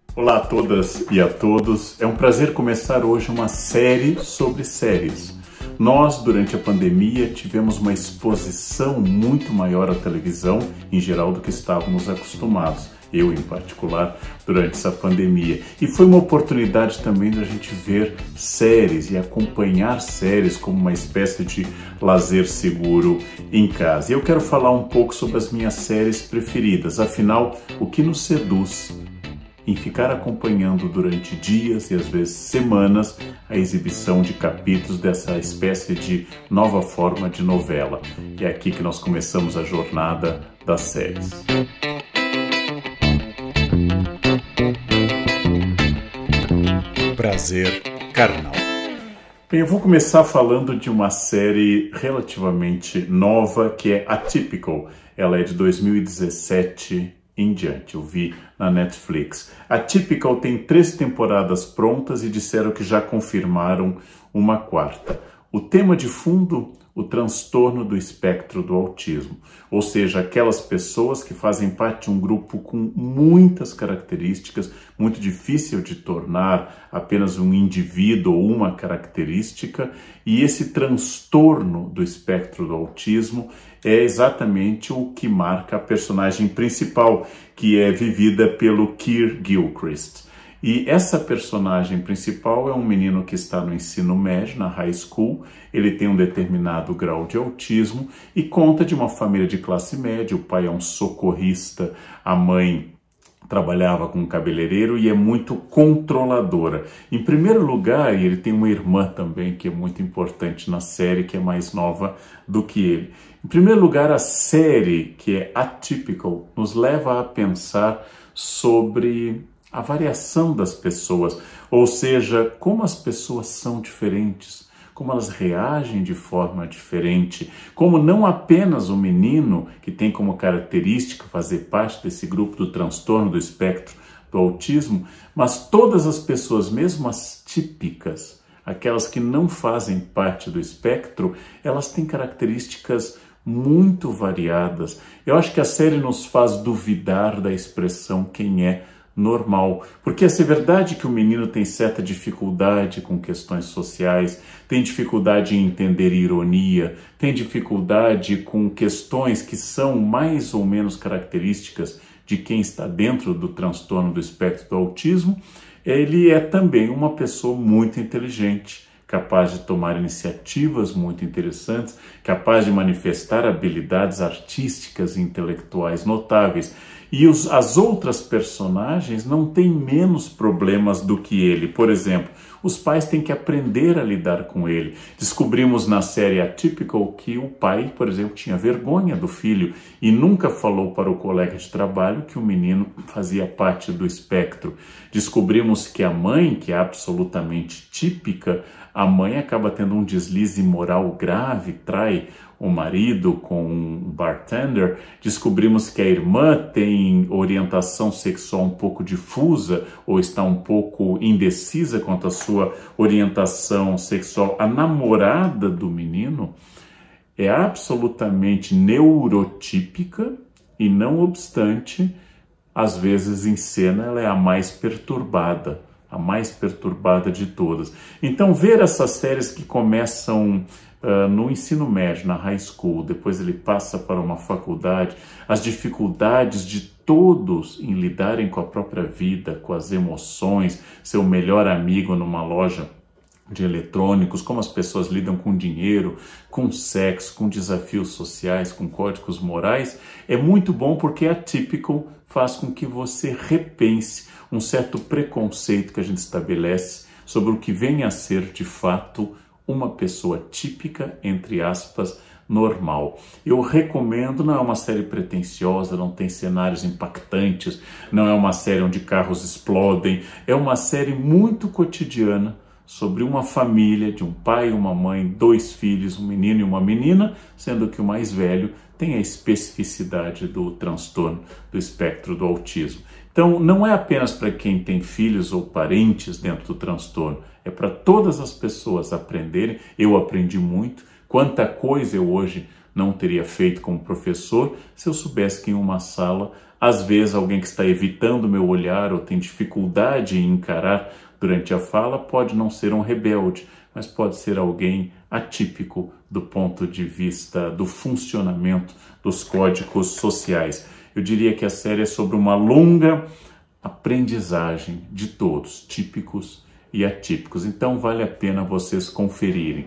Olá a todas e a todos. É um prazer começar hoje uma série sobre séries. Nós, durante a pandemia, tivemos uma exposição muito maior à televisão, em geral, do que estávamos acostumados. Eu, em particular, durante essa pandemia. E foi uma oportunidade também da gente ver séries e acompanhar séries como uma espécie de lazer seguro em casa. E eu quero falar um pouco sobre as minhas séries preferidas. Afinal, o que nos seduz em ficar acompanhando durante dias e às vezes semanas a exibição de capítulos dessa espécie de nova forma de novela. E é aqui que nós começamos a jornada das séries. Prazer carnal. Bem, eu vou começar falando de uma série relativamente nova que é Atypical. Ela é de 2017 em diante, eu vi na Netflix. Atypical tem 3 temporadas prontas e disseram que já confirmaram uma 4ª. O tema de fundo, o transtorno do espectro do autismo, ou seja, aquelas pessoas que fazem parte de um grupo com muitas características, muito difícil de tornar apenas um indivíduo ou uma característica, e esse transtorno do espectro do autismo é exatamente o que marca a personagem principal, que é vivida pelo Keir Gilchrist. E essa personagem principal é um menino que está no ensino médio, na high school. Ele tem um determinado grau de autismo e conta de uma família de classe média. O pai é um socorrista, a mãe trabalhava com um cabeleireiro e é muito controladora. Em primeiro lugar, ele tem uma irmã também que é muito importante na série, que é mais nova do que ele. Em primeiro lugar, a série, que é Atypical, nos leva a pensar sobre a variação das pessoas, ou seja, como as pessoas são diferentes, como elas reagem de forma diferente, como não apenas o menino, que tem como característica fazer parte desse grupo do transtorno do espectro do autismo, mas todas as pessoas, mesmo as típicas, aquelas que não fazem parte do espectro, elas têm características muito variadas. Eu acho que a série nos faz duvidar da expressão quem é normal, porque é verdade que o menino tem certa dificuldade com questões sociais, tem dificuldade em entender ironia, tem dificuldade com questões que são mais ou menos características de quem está dentro do transtorno do espectro do autismo. Ele é também uma pessoa muito inteligente, capaz de tomar iniciativas muito interessantes, capaz de manifestar habilidades artísticas e intelectuais notáveis. E as outras personagens não têm menos problemas do que ele. Por exemplo, os pais têm que aprender a lidar com ele. Descobrimos na série Atypical que o pai, por exemplo, tinha vergonha do filho e nunca falou para o colega de trabalho que o menino fazia parte do espectro. Descobrimos que a mãe, que é absolutamente típica, a mãe acaba tendo um deslize moral grave, trai o marido com um bartender. Descobrimos que a irmã tem orientação sexual um pouco difusa ou está um pouco indecisa quanto à sua orientação sexual. A namorada do menino é absolutamente neurotípica e, não obstante, às vezes em cena ela é a mais perturbada de todas. Então, ver essas séries que começam no ensino médio, na high school, depois ele passa para uma faculdade, as dificuldades de todos em lidarem com a própria vida, com as emoções, seu melhor amigo numa loja de eletrônicos, como as pessoas lidam com dinheiro, com sexo, com desafios sociais, com códigos morais, é muito bom porque Atypical faz com que você repense um certo preconceito que a gente estabelece sobre o que vem a ser de fato uma pessoa típica, entre aspas, normal. Eu recomendo, não é uma série pretensiosa, não tem cenários impactantes, não é uma série onde carros explodem, é uma série muito cotidiana sobre uma família de um pai e uma mãe, 2 filhos, um menino e uma menina, sendo que o mais velho tem a especificidade do transtorno do espectro do autismo. Então, não é apenas para quem tem filhos ou parentes dentro do transtorno, é para todas as pessoas aprenderem. Eu aprendi muito, quanta coisa eu hoje não teria feito como professor se eu soubesse que em uma sala Às vezes, alguém que está evitando meu olhar ou tem dificuldade em encarar durante a fala pode não ser um rebelde, mas pode ser alguém atípico do ponto de vista do funcionamento dos códigos sociais. Eu diria que a série é sobre uma longa aprendizagem de todos, típicos e atípicos. Então vale a pena vocês conferirem.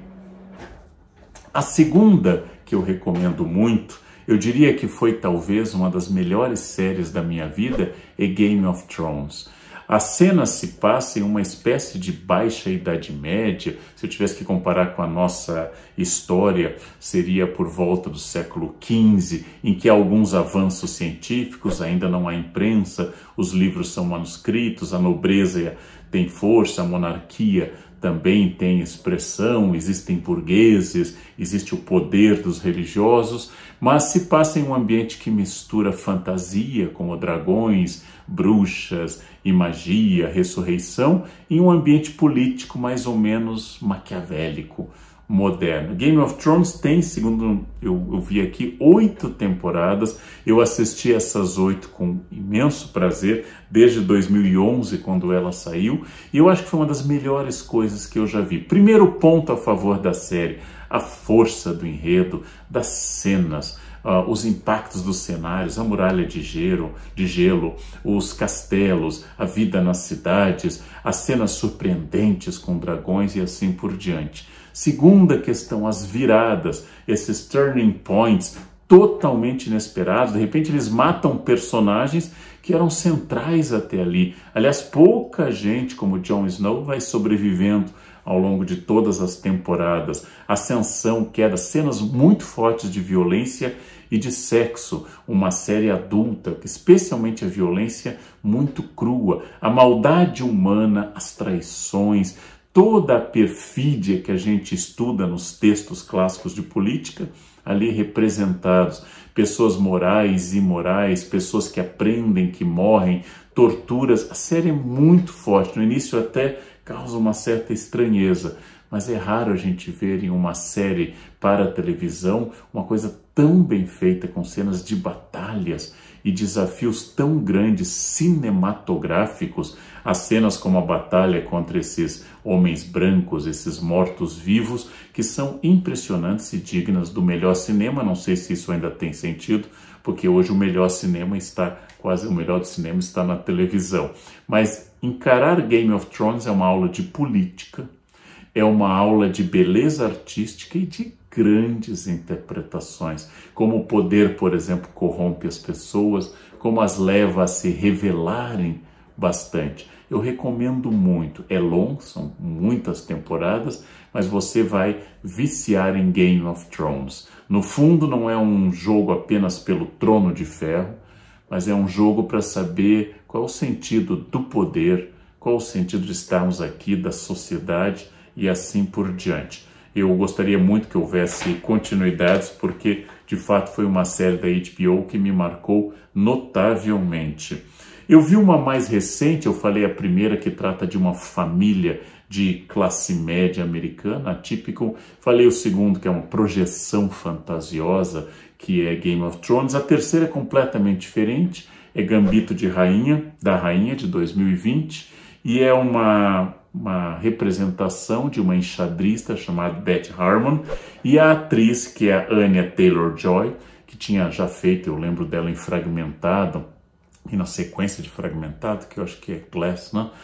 A segunda que eu recomendo muito, eu diria que foi talvez uma das melhores séries da minha vida, é Game of Thrones. A cena se passa em uma espécie de baixa Idade Média. Se eu tivesse que comparar com a nossa história, seria por volta do século XV, em que há alguns avanços científicos, ainda não há imprensa, os livros são manuscritos, a nobreza tem força, a monarquia também tem expressão, existem burgueses, existe o poder dos religiosos, mas se passa em um ambiente que mistura fantasia, como dragões, bruxas e magia, ressurreição, em um ambiente político mais ou menos maquiavélico, moderno. Game of Thrones tem, segundo eu vi aqui, 8 temporadas. Eu assisti essas 8 com imenso prazer, desde 2011, quando ela saiu, e eu acho que foi uma das melhores coisas que eu já vi. Primeiro ponto a favor da série, a força do enredo, das cenas, os impactos dos cenários, a muralha de gelo, os castelos, a vida nas cidades, as cenas surpreendentes com dragões e assim por diante. Segunda questão, as viradas, esses turning points totalmente inesperados. De repente eles matam personagens que eram centrais até ali. Aliás, pouca gente como Jon Snow vai sobrevivendo ao longo de todas as temporadas. Ascensão, queda, cenas muito fortes de violência e de sexo. Uma série adulta, especialmente a violência muito crua, a maldade humana, as traições, toda a perfídia que a gente estuda nos textos clássicos de política, ali representados. Pessoas morais e imorais, pessoas que aprendem, que morrem, torturas. A série é muito forte. No início até causa uma certa estranheza, mas é raro a gente ver em uma série para a televisão uma coisa tão bem feita, com cenas de batalhas e desafios tão grandes, cinematográficos. As cenas como a batalha contra esses homens brancos, esses mortos-vivos, que são impressionantes e dignas do melhor cinema. Não sei se isso ainda tem sentido, porque hoje o melhor cinema está, quase o melhor do cinema está na televisão. Mas encarar Game of Thrones é uma aula de política, é uma aula de beleza artística e de grandes interpretações, como o poder, por exemplo, corrompe as pessoas, como as leva a se revelarem bastante. Eu recomendo muito. É longo, são muitas temporadas, mas você vai viciar em Game of Thrones. No fundo, não é um jogo apenas pelo trono de ferro, mas é um jogo para saber qual é o sentido do poder, qual é o sentido de estarmos aqui, da sociedade e assim por diante. Eu gostaria muito que houvesse continuidades, porque de fato foi uma série da HBO que me marcou notavelmente. Eu vi uma mais recente, eu falei a primeira, que trata de uma família de classe média americana, atípico. Falei o segundo, que é uma projeção fantasiosa, que é Game of Thrones. A terceira é completamente diferente, é Gambito de Rainha, da Rainha, de 2020, e é uma representação de uma enxadrista chamada Beth Harmon, e a atriz, que é a Anya Taylor-Joy, que tinha já feito, eu lembro dela em Fragmentado, e na sequência de Fragmentado, que eu acho que é Glass, né?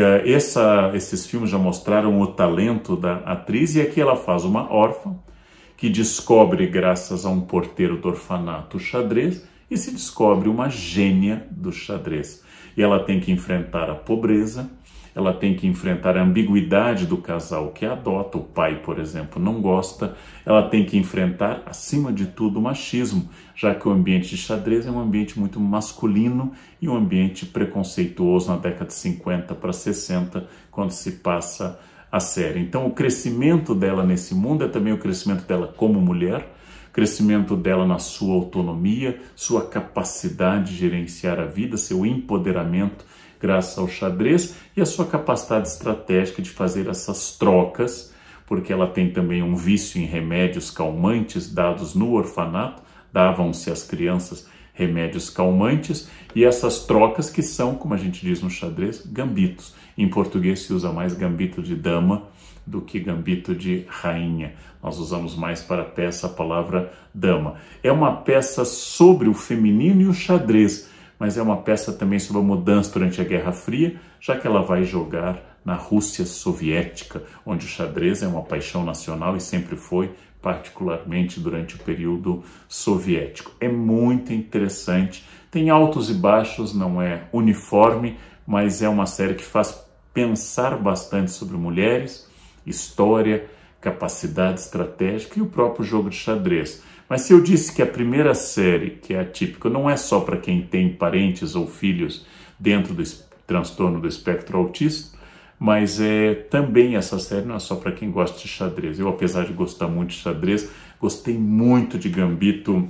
Esses filmes já mostraram o talento da atriz, e aqui ela faz uma órfã que descobre, graças a um porteiro do orfanato, o xadrez, e se descobre uma gênia do xadrez. E ela tem que enfrentar a pobreza, ela tem que enfrentar a ambiguidade do casal que a adota. O pai, por exemplo, não gosta. Ela tem que enfrentar, acima de tudo, o machismo, já que o ambiente de xadrez é um ambiente muito masculino e um ambiente preconceituoso na década de 50 para 60, quando se passa a série. Então, o crescimento dela nesse mundo é também o crescimento dela como mulher, crescimento dela na sua autonomia, sua capacidade de gerenciar a vida, seu empoderamento graças ao xadrez, e a sua capacidade estratégica de fazer essas trocas, porque ela tem também um vício em remédios calmantes dados no orfanato, davam-se às crianças remédios calmantes, e essas trocas que são, como a gente diz no xadrez, gambitos. Em português se usa mais gambito de dama do que gambito de rainha. Nós usamos mais para a peça a palavra dama. É uma peça sobre o feminino e o xadrez, mas é uma peça também sobre a mudança durante a Guerra Fria, já que ela vai jogar na Rússia soviética, onde o xadrez é uma paixão nacional e sempre foi, particularmente durante o período soviético. É muito interessante, tem altos e baixos, não é uniforme, mas é uma série que faz pensar bastante sobre mulheres, história, capacidade estratégica e o próprio jogo de xadrez. Mas se eu disse que a primeira série, que é atípica, não é só para quem tem parentes ou filhos dentro do transtorno do espectro autista, mas também essa série não é só para quem gosta de xadrez. Eu, apesar de gostar muito de xadrez, gostei muito de Gambito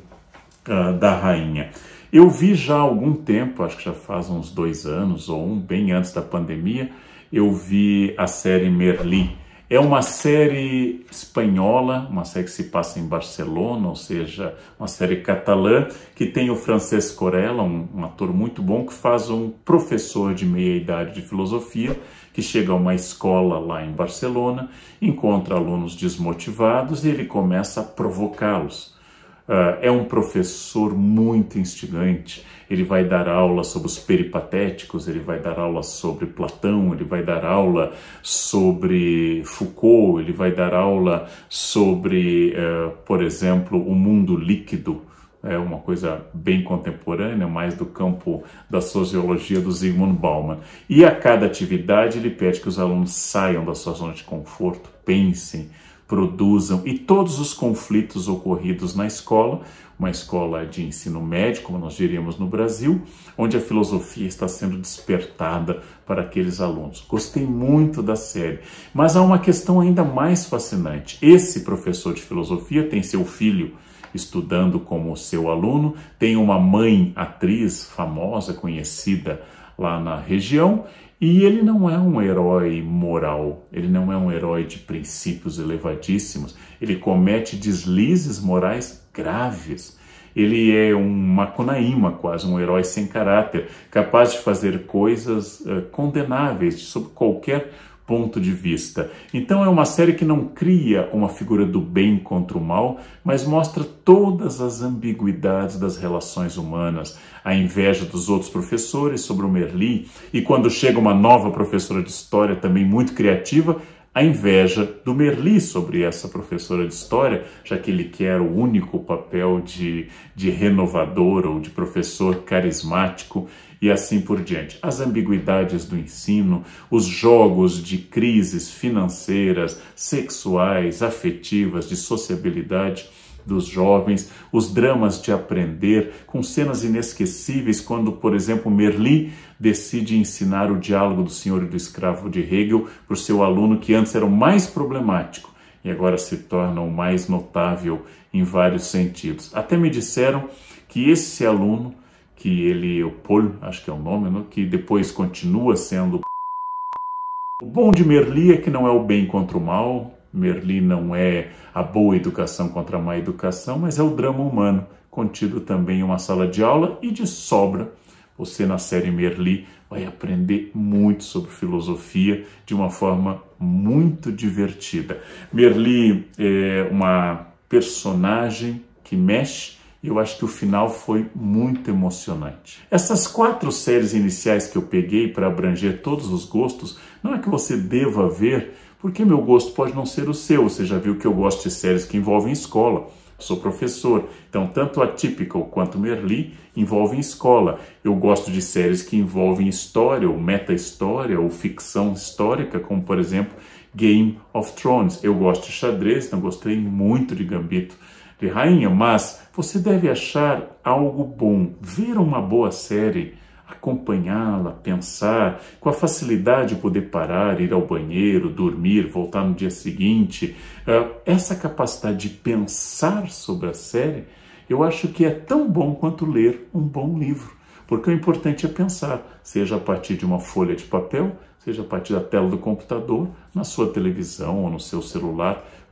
da Rainha. Eu vi já há algum tempo, acho que já faz uns 2 anos, ou bem antes da pandemia, eu vi a série Merli. É uma série espanhola, uma série que se passa em Barcelona, ou seja, uma série catalã, que tem o Francesc Orella, um ator muito bom, que faz um professor de meia-idade de filosofia, que chega a uma escola lá em Barcelona, encontra alunos desmotivados e ele começa a provocá-los. É um professor muito instigante, ele vai dar aula sobre os peripatéticos, ele vai dar aula sobre Platão, ele vai dar aula sobre Foucault, ele vai dar aula sobre, por exemplo, o mundo líquido, é uma coisa bem contemporânea, mais do campo da sociologia do Zygmunt Bauman. E a cada atividade ele pede que os alunos saiam da sua zona de conforto, pensem, produzam, e todos os conflitos ocorridos na escola, uma escola de ensino médio, como nós diríamos no Brasil, onde a filosofia está sendo despertada para aqueles alunos. Gostei muito da série, mas há uma questão ainda mais fascinante. Esse professor de filosofia tem seu filho estudando como seu aluno, tem uma mãe atriz famosa, conhecida lá na região, e ele não é um herói moral, ele não é um herói de princípios elevadíssimos, ele comete deslizes morais graves. Ele é um Macunaíma, quase um herói sem caráter, capaz de fazer coisas condenáveis, sob qualquer ponto de vista. Então é uma série que não cria uma figura do bem contra o mal, mas mostra todas as ambiguidades das relações humanas, a inveja dos outros professores sobre o Merli, e quando chega uma nova professora de história também muito criativa, a inveja do Merli sobre essa professora de história, já que ele quer o único papel de renovador ou de professor carismático e assim por diante. As ambiguidades do ensino, os jogos de crises financeiras, sexuais, afetivas, de sociabilidade dos jovens, os dramas de aprender, com cenas inesquecíveis quando, por exemplo, Merli decide ensinar o diálogo do senhor e do escravo de Hegel para o seu aluno, que antes era o mais problemático e agora se torna o mais notável em vários sentidos. Até me disseram que esse aluno, que ele, o Paul, acho que é o nome, né, que depois continua sendo... O bom de Merli é que não é o bem contra o mal, Merli não é a boa educação contra a má educação, mas é o drama humano, contido também em uma sala de aula e de sobra. Você na série Merli vai aprender muito sobre filosofia de uma forma muito divertida. Merli é uma personagem que mexe, e eu acho que o final foi muito emocionante. Essas 4 séries iniciais que eu peguei para abranger todos os gostos, não é que você deva ver, porque meu gosto pode não ser o seu. Você já viu que eu gosto de séries que envolvem escola. Sou professor, então tanto Atypical quanto Merli envolvem escola. Eu gosto de séries que envolvem história, ou meta-história, ou ficção histórica, como por exemplo Game of Thrones. Eu gosto de xadrez, então gostei muito de Gambito de Rainha, mas você deve achar algo bom, ver uma boa série, acompanhá-la, pensar, com a facilidade de poder parar, ir ao banheiro, dormir, voltar no dia seguinte. Essa capacidade de pensar sobre a série, eu acho que é tão bom quanto ler um bom livro, porque o importante é pensar, seja a partir de uma folha de papel, seja a partir da tela do computador, na sua televisão ou no seu celular,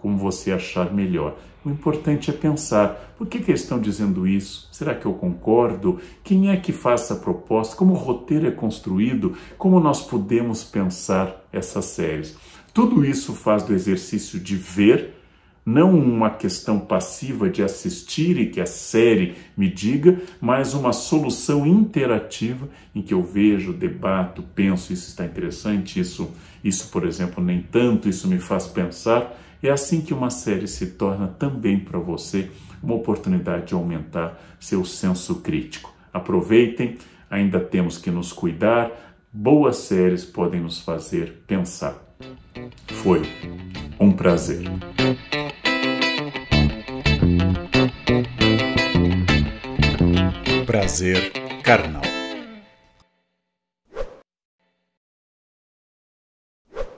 como você achar melhor. O importante é pensar, por que eles estão dizendo isso? Será que eu concordo? Quem é que faz essa proposta? Como o roteiro é construído? Como nós podemos pensar essas séries? Tudo isso faz do exercício de ver, não uma questão passiva de assistir e que a série me diga, mas uma solução interativa em que eu vejo, debato, penso, isso está interessante, isso, por exemplo, nem tanto, isso me faz pensar. É assim que uma série se torna também para você uma oportunidade de aumentar seu senso crítico. Aproveitem, ainda temos que nos cuidar, boas séries podem nos fazer pensar. Foi um prazer. Prazer carnal.